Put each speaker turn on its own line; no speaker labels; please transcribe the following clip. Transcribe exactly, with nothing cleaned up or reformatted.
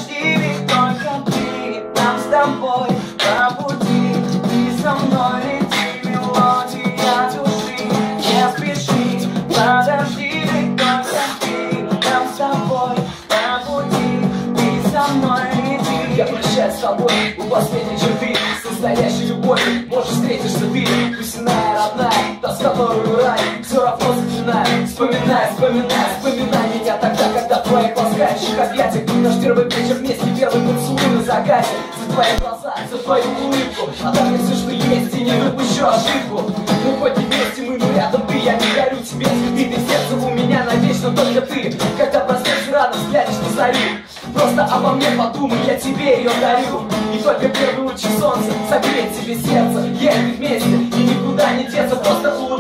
Подожди, ведь только ты, нам с тобой по пути. Ты со мной лети, мелодия души. Не спеши, подожди, ведь только ты, нам с тобой по пути. Ты со мной лети.
Я прощаюсь с тобой у последней черты. С настоящей любовью, может, встретишься ты. Пусть иная, родная, та, с которой рай. Все равно вспоминай, вспоминай, вспоминай, вспоминай меня тогда, когда в твоих ласкающих объятиях наш первый вечер вместе, первый поцелуй на закате. За твои глаза, за твою улыбку, отдам мне все, что есть, и не выпущу ошибку. Ну хоть и вместе мы, но рядом ты. Я не дарю тебе цветы, ты сердце у меня навечно только ты. Когда проснешься рано, взглянешь на зарю, просто обо мне подумай, я тебе ее дарю. И только первый лучи солнца согреет тебе сердце. Я yeah, вместе, и никуда не деться, просто улыбайся.